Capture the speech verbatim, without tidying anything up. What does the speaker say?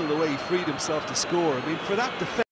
the way he freed himself to score. I mean, for that defense.